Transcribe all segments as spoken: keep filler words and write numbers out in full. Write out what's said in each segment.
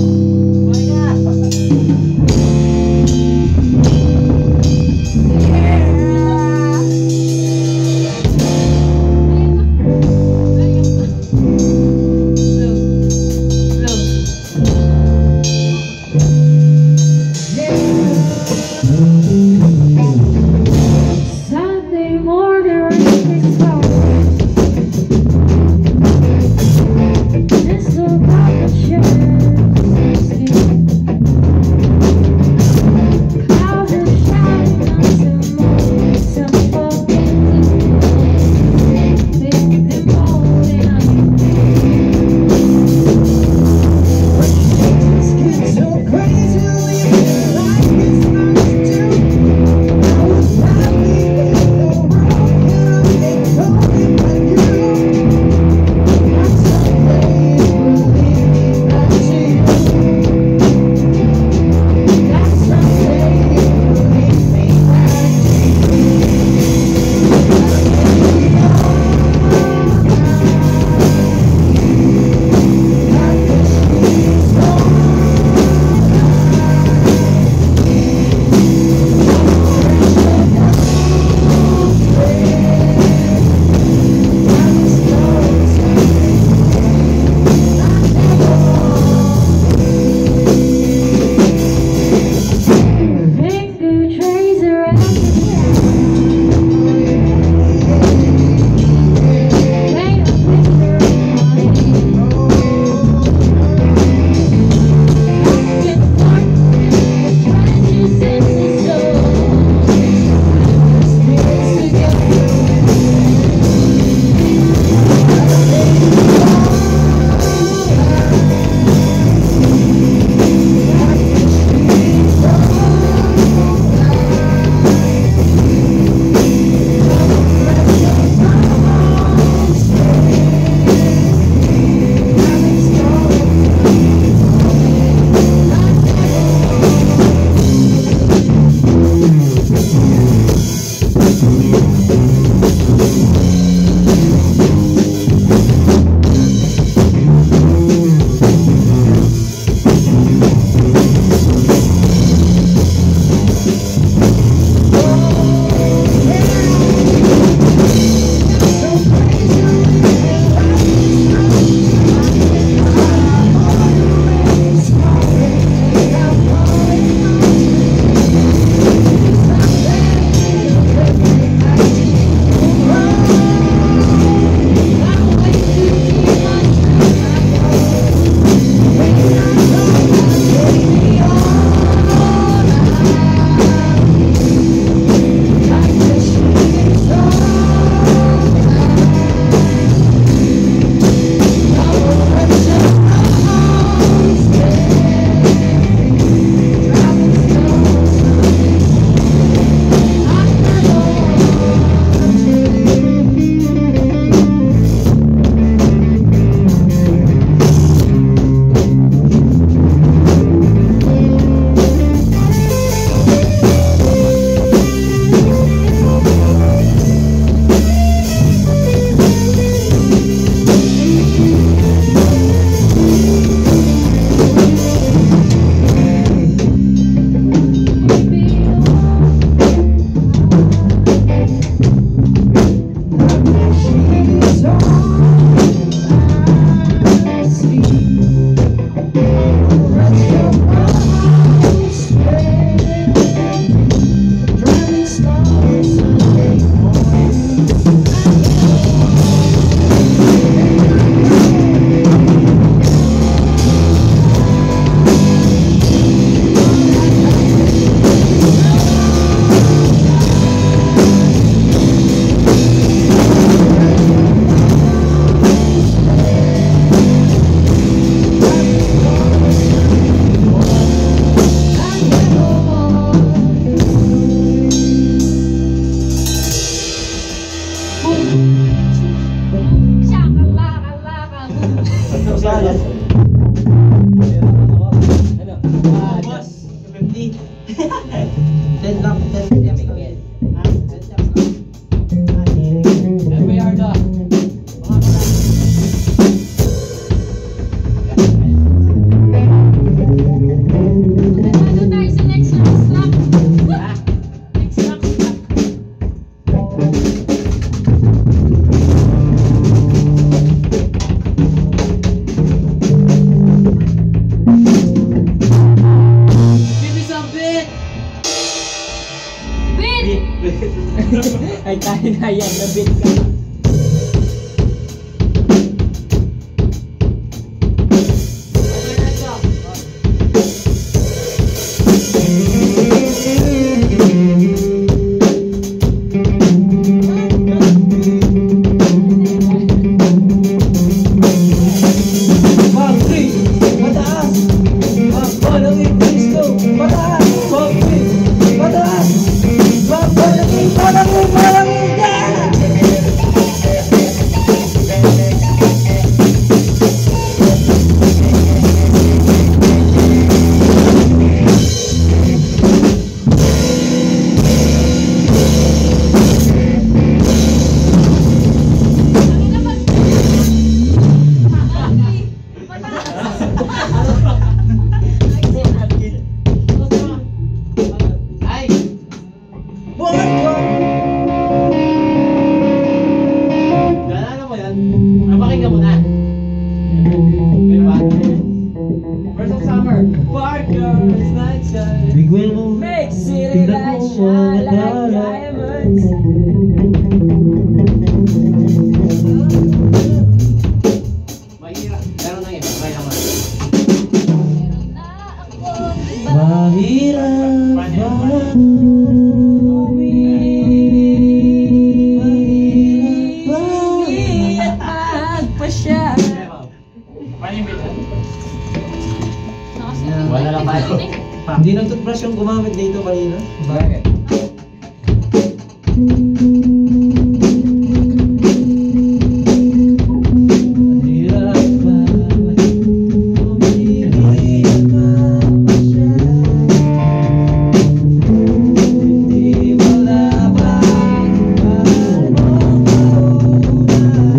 This about the chance. Ayan, nabit ka. Make city lights shine like diamonds. Mahirap. Meron na yun. May naman. Mahirap ba? Mahirap ba? At magpasya. Paano yung bilan? Wala lang tayo. Hindi nang toothbrush yung gumamit dito kanina. Bakit? Mahirap ba? Mahirap ba? Hindi mo labang mahal mo mauna.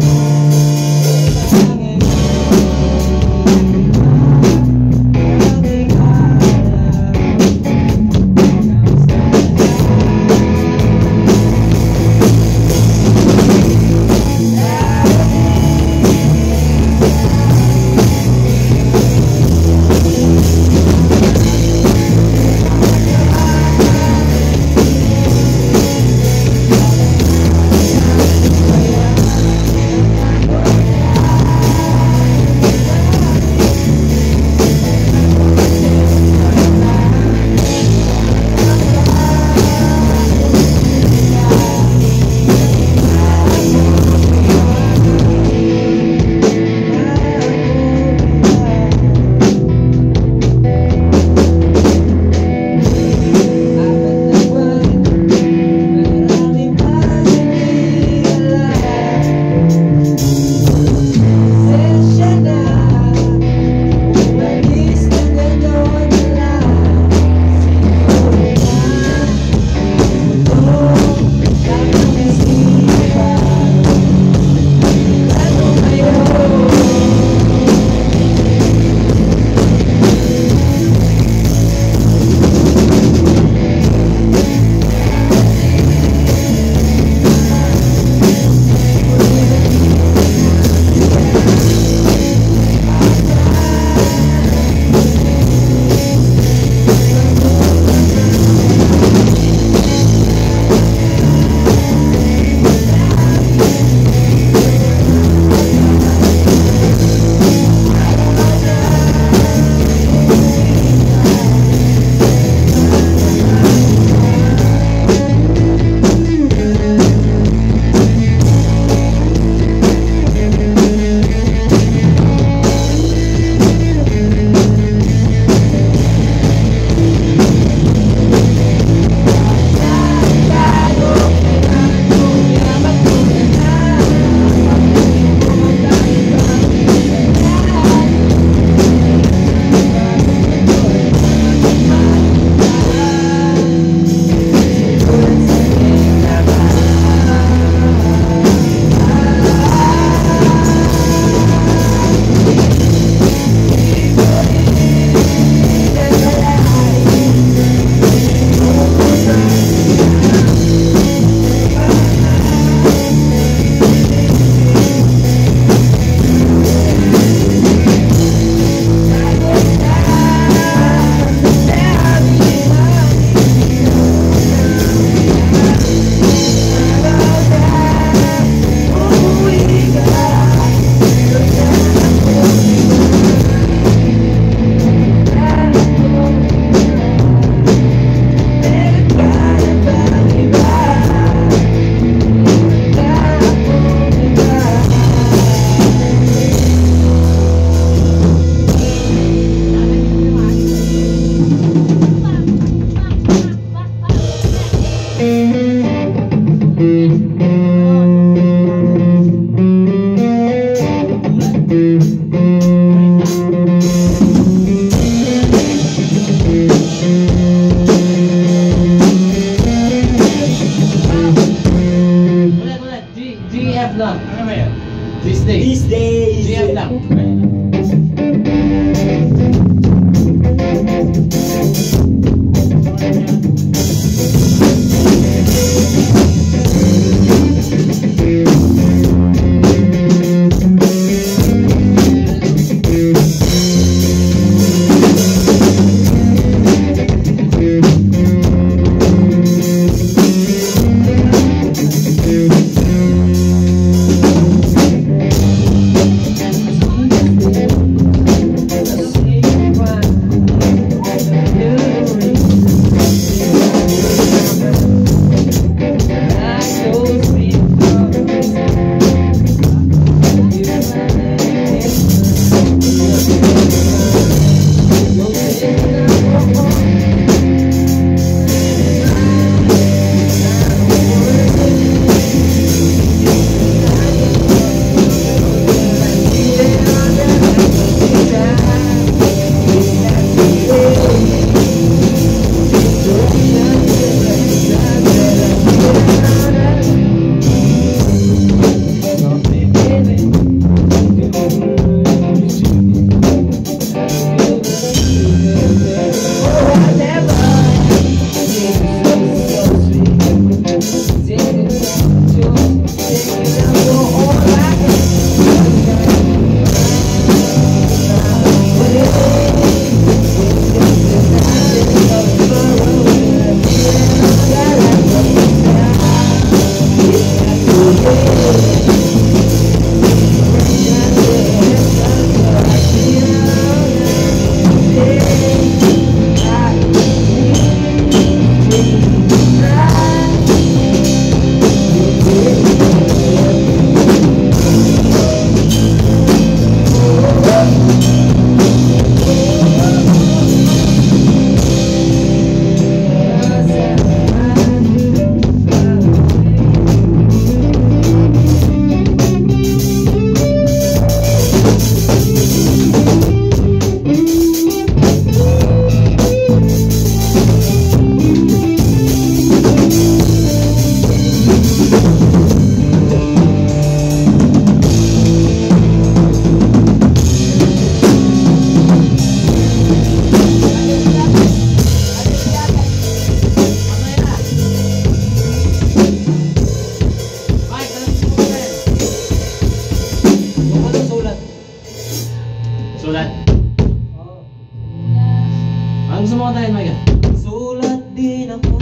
Ano gusto mo kantahin, Micah? Sulat din ako.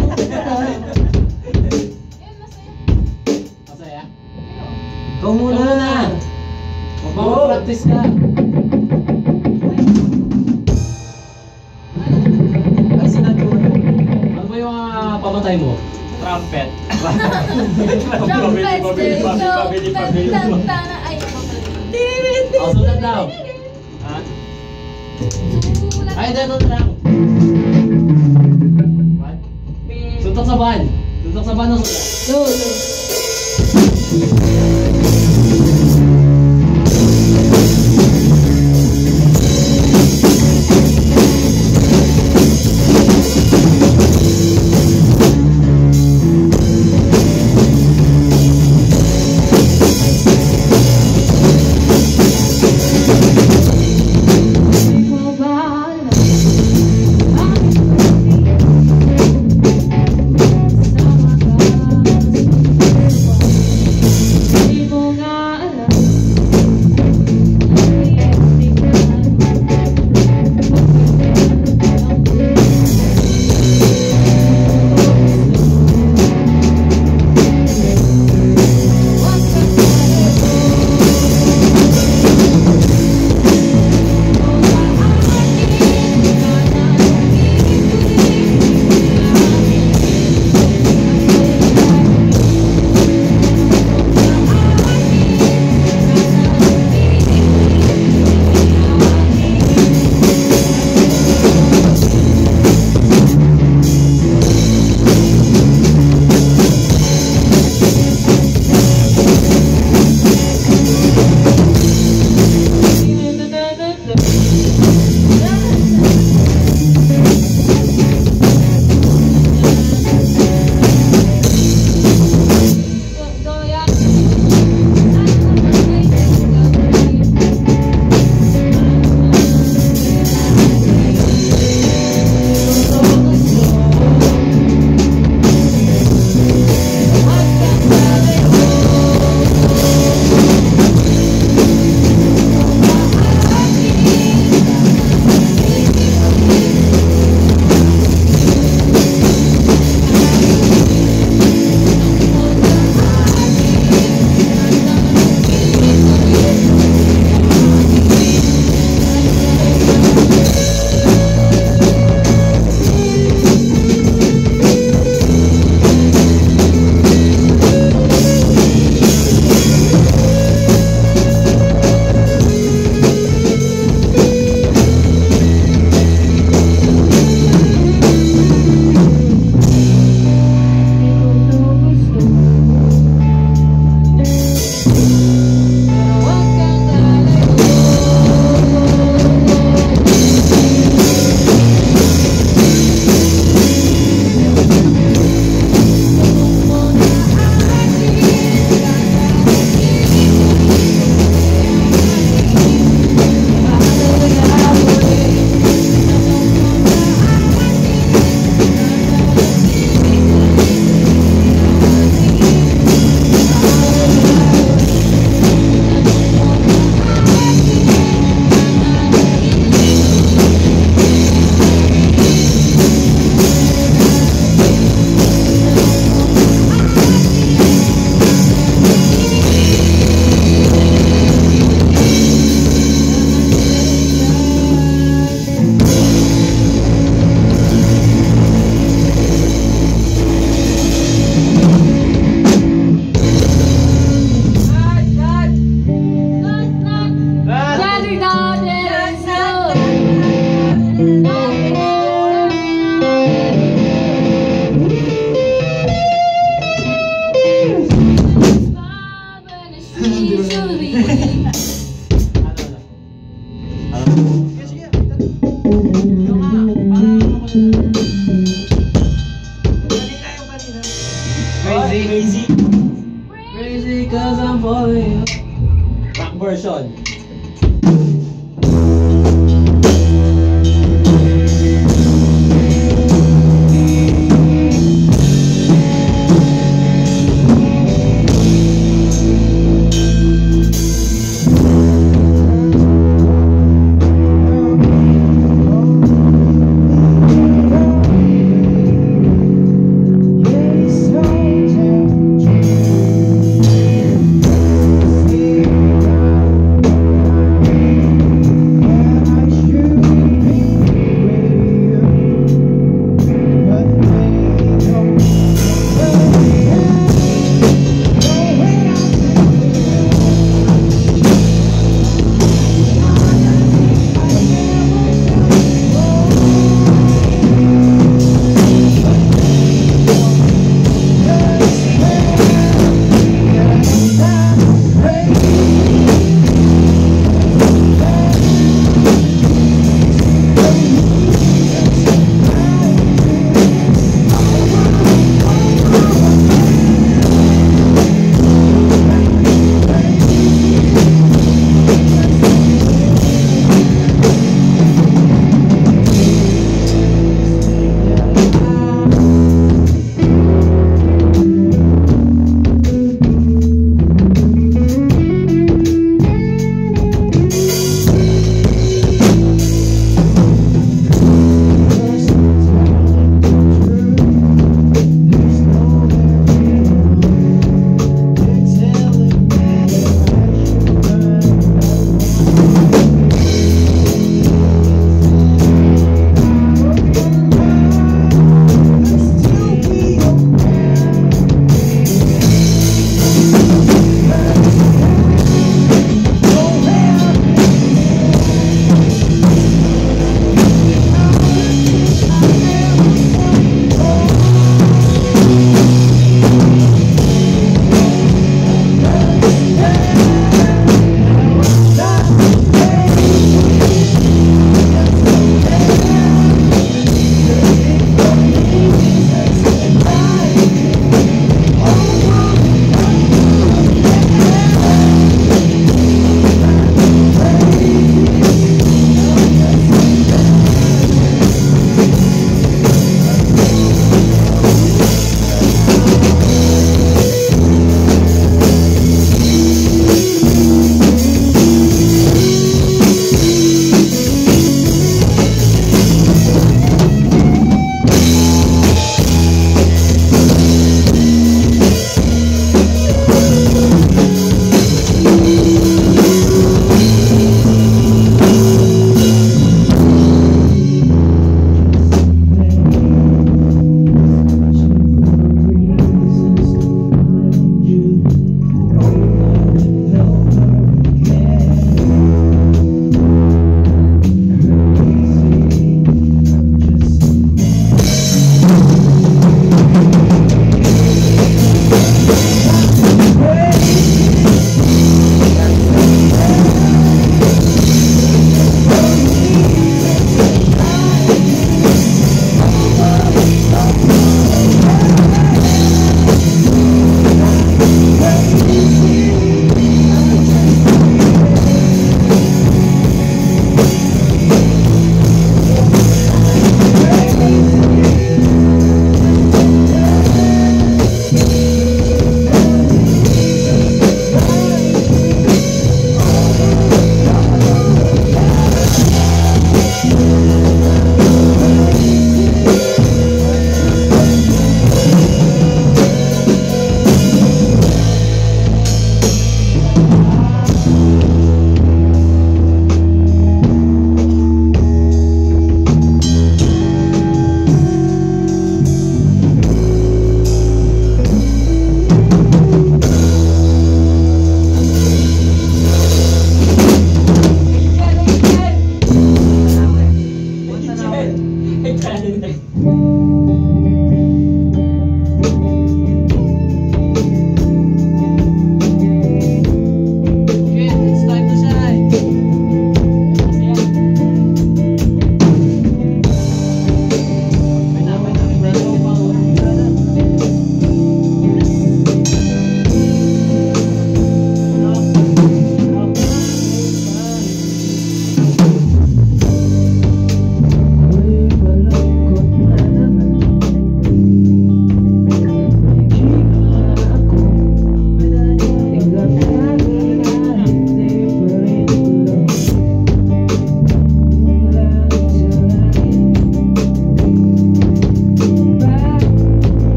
Masaya? Ikaw muna. Magpapag-practice ka. Ay, sinabi mo. Ano ba yung uh, pamatay mo? Trumpet. Trumpet, pabili, pabili. Ay, Oh, sulat daw. Ha? Ay, dito na lang. What? Suntok sa ban. Suntok sa ban o sulat? No, no. Thank you.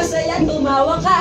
masaya, tumawa ka.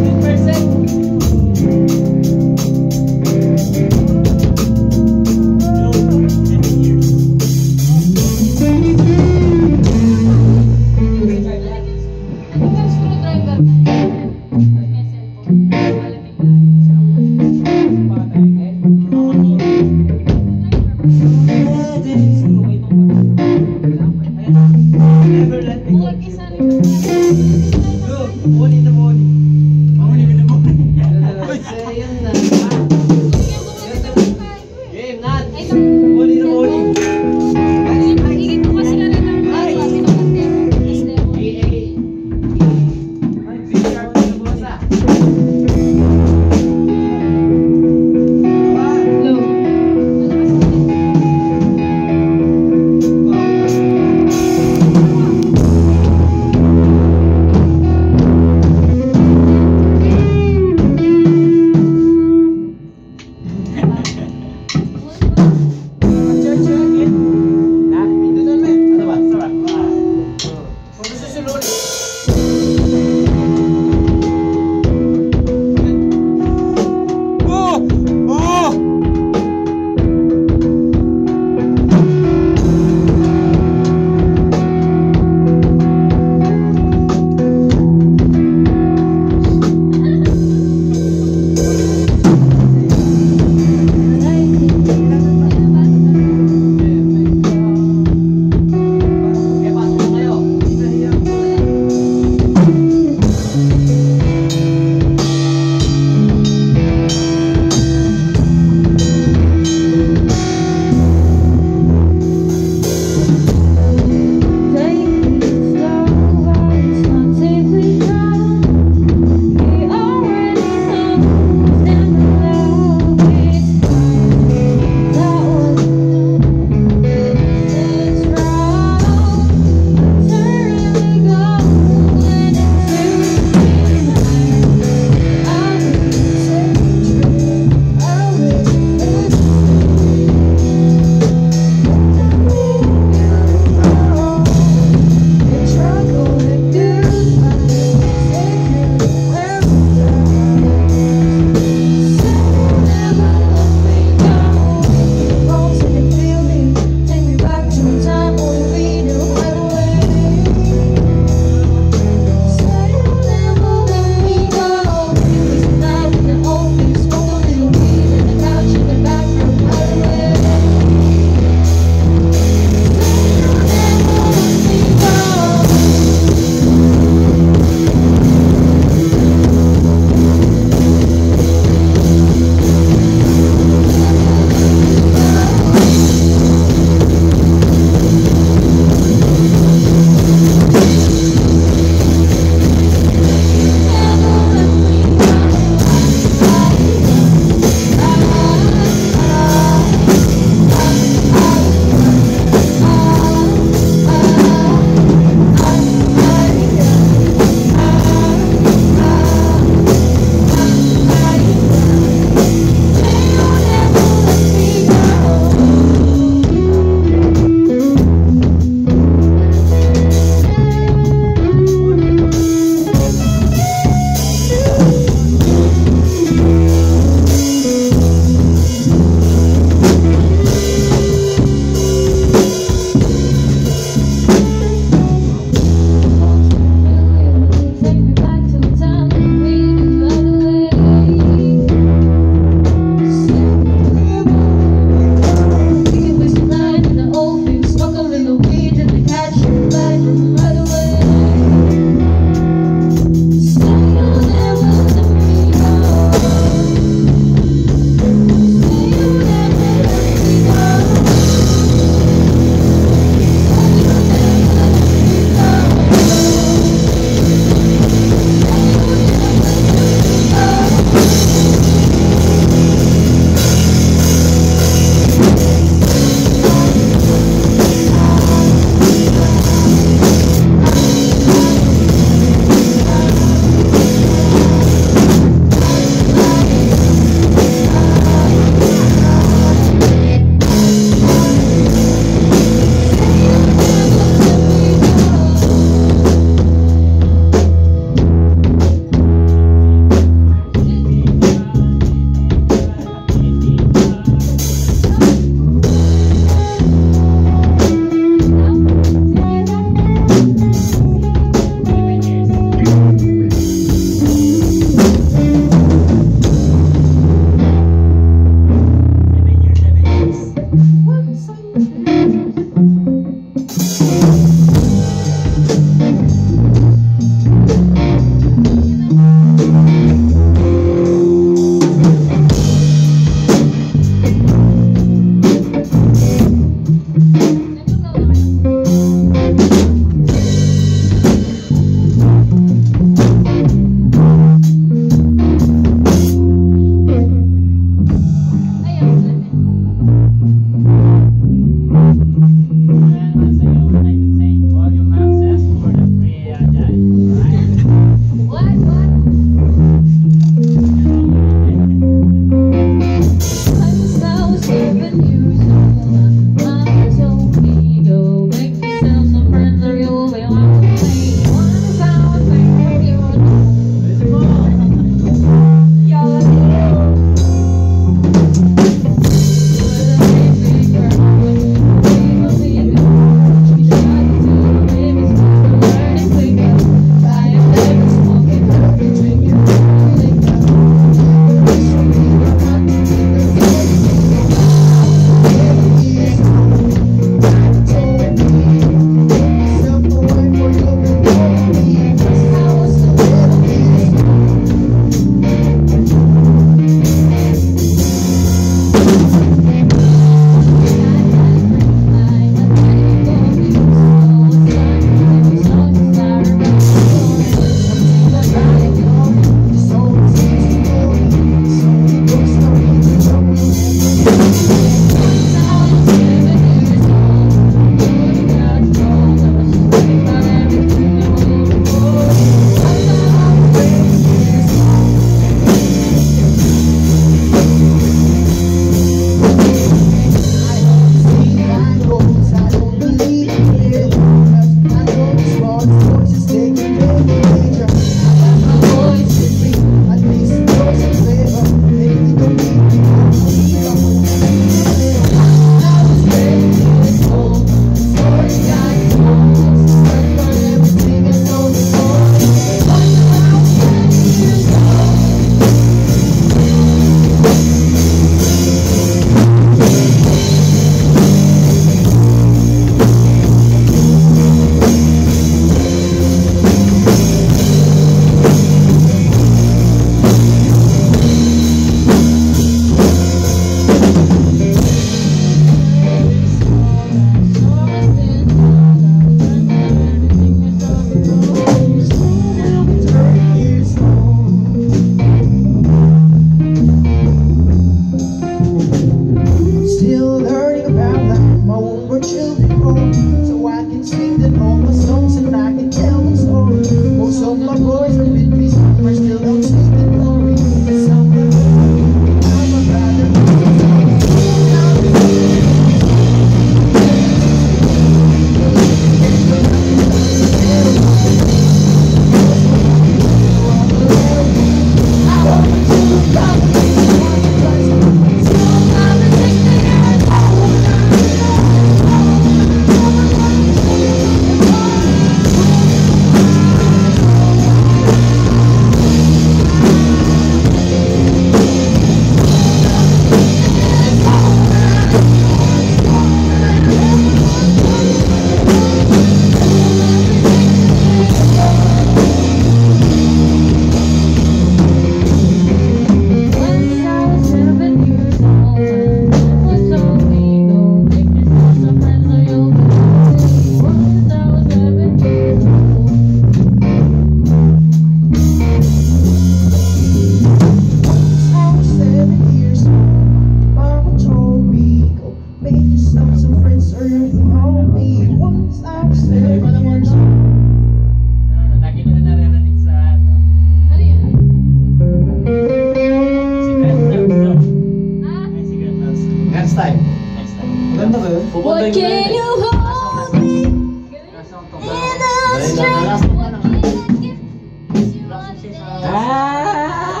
time. Next time. Maganda ba yun? Pupunta What yung can you hold me in the strength? What can I give? You want this? Ah!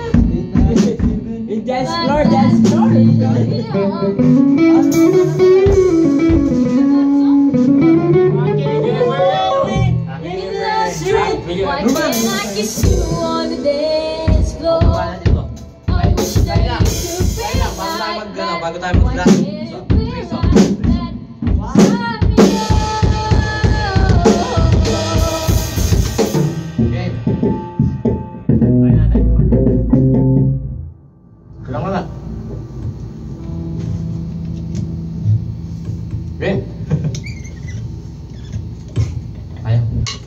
In dance floor, dance floor! Why can't I kiss you on the dance floor? I wish that you could be like that. Bago tayo Why mag-dance. can't you be like that? Stop me Okay. Try natin. Kulang ka na. Game. Ayaw.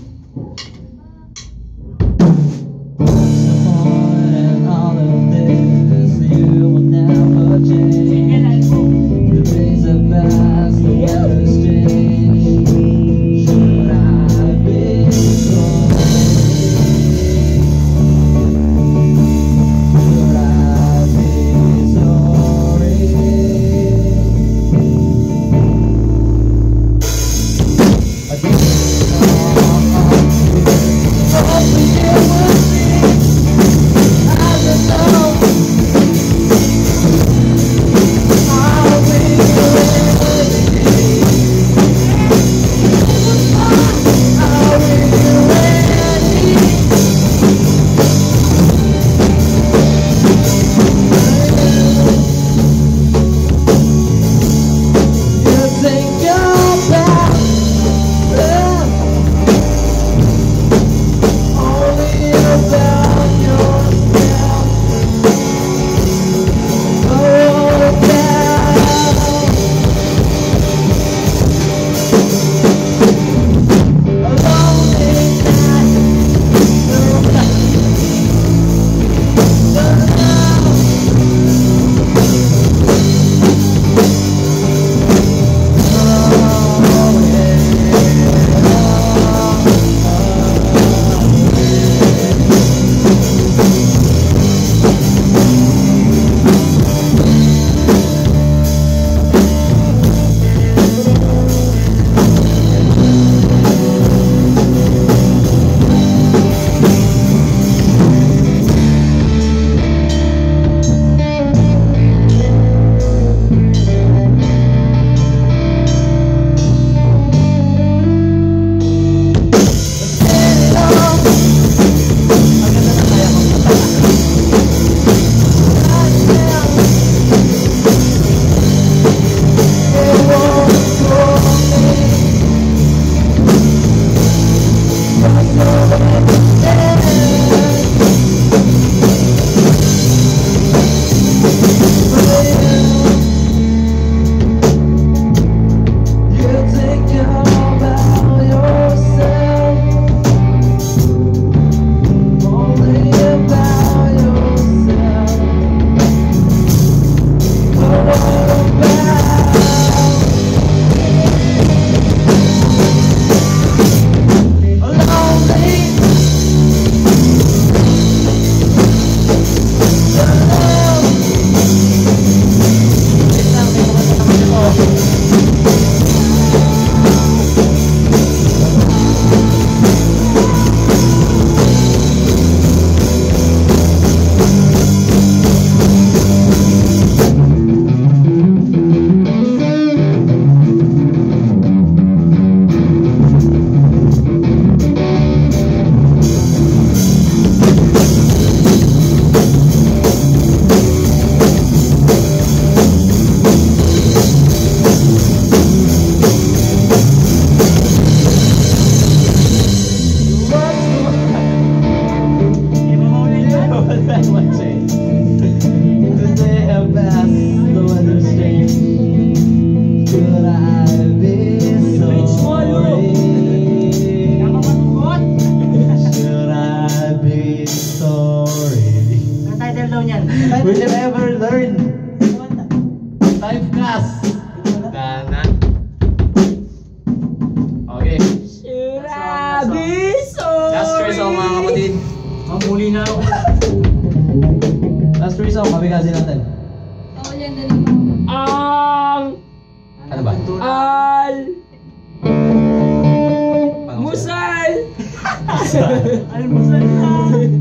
Will you ever learn? Typecast. Dana. Okay. Surabiso! Last three song mga kapatid. Mamuli na ako. Last three song, mabigasi natin. Ako yan, dali mo. Ah! Al Musal. Almusal na.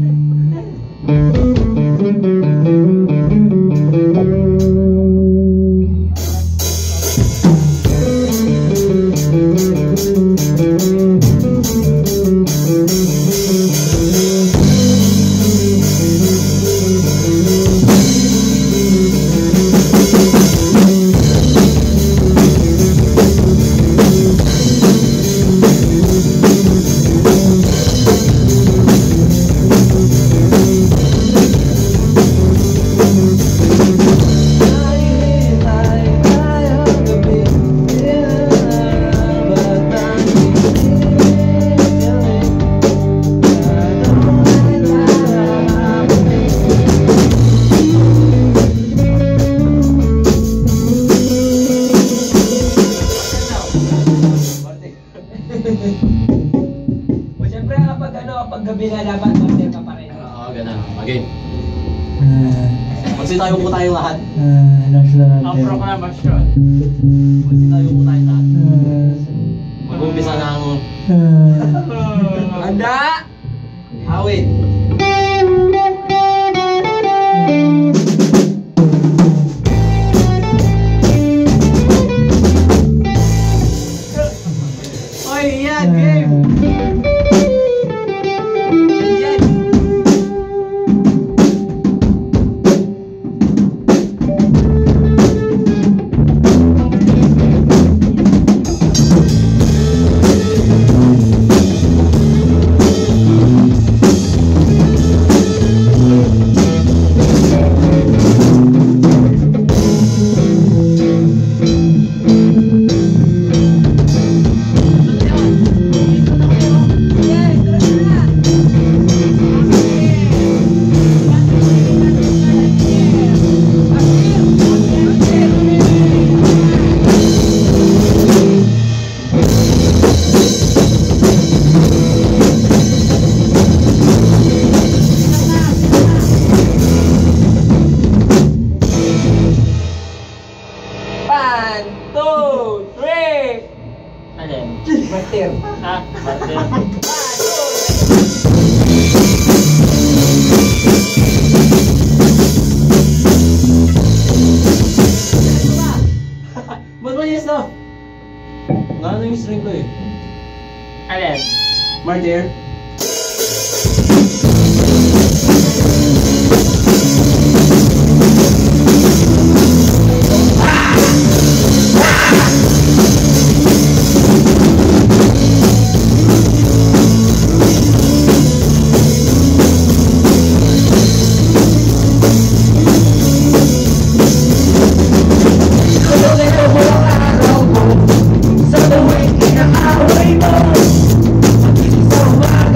Siyempre kapag ano, kapag gabi na dapat order ka pa rin. Oo, ganun. Okay. Ah, Magsitayo po tayo lahat. ah, national Ang anthem. proklamasyon. Magsitayo po tayo lahat. Ah, Mag-umpisa ng ah, Handa! awit. Oy, yan, game! Yan! One, two, three! Alin? Martir. Ha? Martin? Ba't ba yes na? Nga na yung string ko eh. Alin? Martyr. sa tuwing inaaway mo, so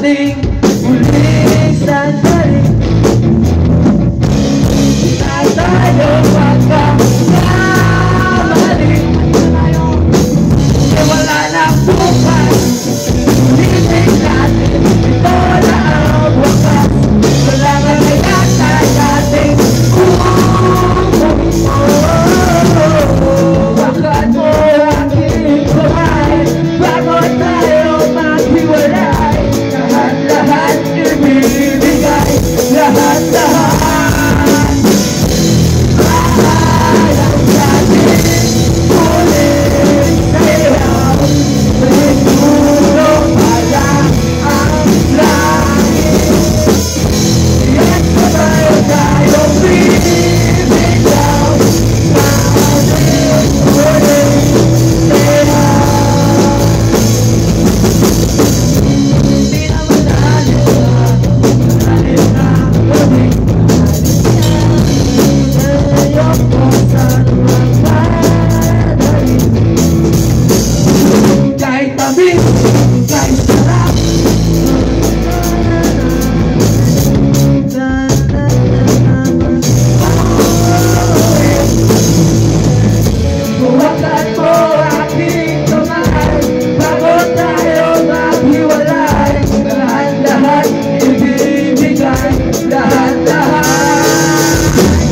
ating muling sandali na tayo magkakamali. E wala na bukas, ulitin natin, ito na ang wakas. Wala na nagkatay natin, bakit mo aking kumain bago tayo maghiwalay? Lahat-lahat ibibigay, lahat-lahat alam natin ulit sayaw. May tulong pala ang langit, at sabay tayo bibitaw sa ating ulit sayaw. Hindi naman natin natin na ulit ayok ko saan magmadali. Kahit tamis, kahit sarap, huwakan mo aking kamay bago tayo maghiwalay. Lahat-lahat ibibigay, lahat-lahat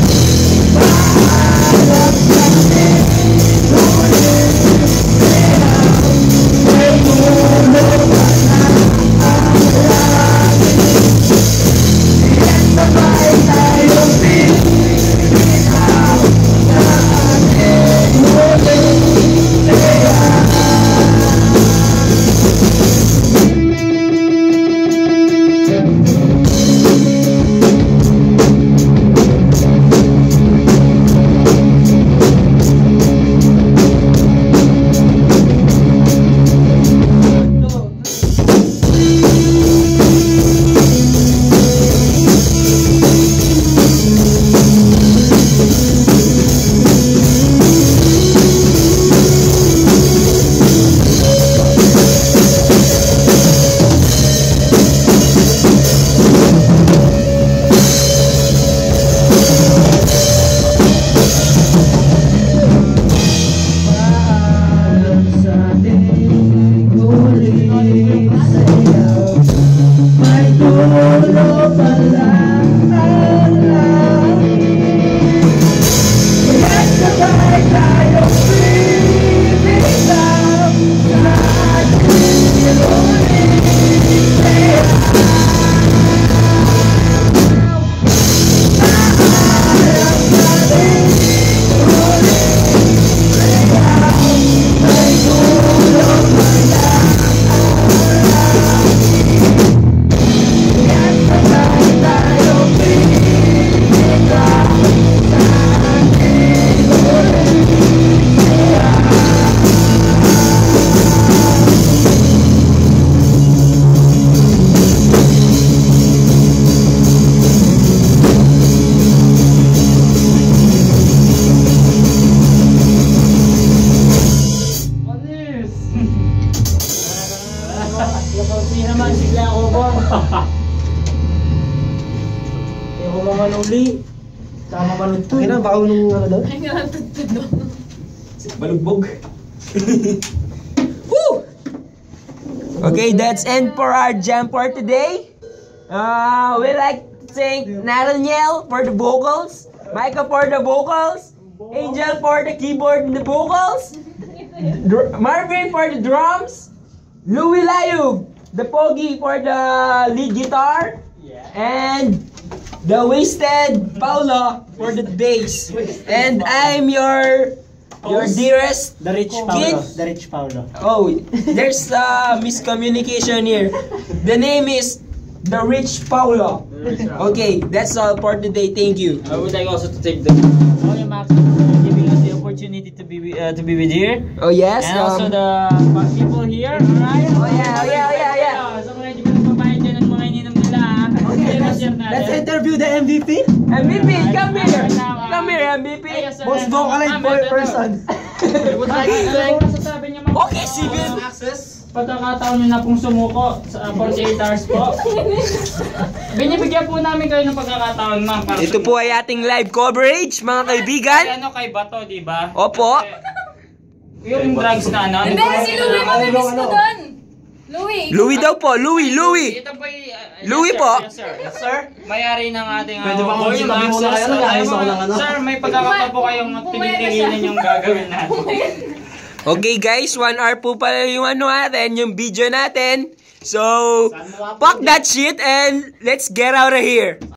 paalam natin ulit sayaw. May tulong pala ang langit, at sabay tayong bibitaw sa ating ulit sayaw. Paalam sa ating huling sayaw. May tulong pala ang langit, at sabay tayong bibitaw sa ating huling sayaw. Paalam sa ating huling sayaw. May tulong pala ang langit, at sabay tayong bibitaw sa ating huling Nasonsi naman, sigla ako po. Kaya ko mga nuli. Tama malutod. Okay na, baka nung ano daw? Ay, nga, tutod no. Balugbog. Okay, that's end for our jam for today. Uh, we like to thank Nathaniel for the vocals, Micah for the vocals, Angel for the keyboard and the vocals, Dr- Marvin for the drums, Louie Layug, the Pogi for the lead guitar, and the Wasted Paolo for the bass. And I'm your your dearest The Rich kid. Paulo. The Rich Paulo. Oh, there's a miscommunication here. The name is The Rich Paulo. Okay, that's all for today. Thank you. I would like also to take the okay, Max, for giving us the opportunity to be wi- uh, to be with here, Oh yes. and also um, the uh, people here. Alright. Oh yeah, oh yeah, oh yeah, yeah. So mga hindi ko nagbabayad dyan ng mga ininom nila. Okay, share natin. Let's interview the M V P. M V P, come here. Come here, M V P. Most vocalized boy person. Would like to thank. Okay, civil. Access. pagkakataon nyo na pong sumuko sa forty-eight hours po. Binibigyan po namin kayo ng pagkakataon, ma'am. para Ito po ay ating live coverage, mga kaibigan. Kay ano, kay Bato, di ba? Opo. Yung drugs na ano. Hindi, si Louie mamimiss ko doon. Louie. Louie daw po, Louie, Louie. Ito po y- uh, Louie yes, sir, po. Yes, sir. Yes, sir. May-ari ng ating uh, Pwede ba kung Oil sinabi mo Max, na kayo, sir. nag-ayos ako ng ano? Sir, may pagkakataon po kayong tinitigilan yung gagawin natin. Okay guys, one hour po pala yung ano natin, yung video natin. So, fuck that shit and let's get out of here.